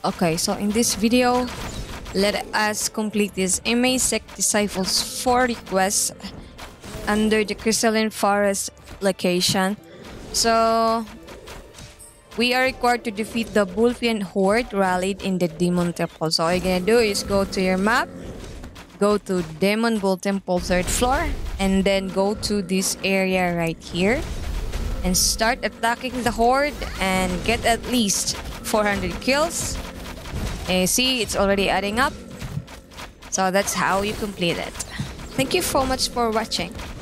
Okay, so in this video, let us complete this Emei Sect Disciples 4 requests under the Crystalline Forest location. So, we are required to defeat the Wolfian Horde rallied in the Demon Temple. So all you're gonna do is go to your map, go to Demon Bull Temple 3rd floor, and then go to this area right here and start attacking the Horde and get at least 400 kills. And you see, it's already adding up. So that's how you complete it. Thank you so much for watching.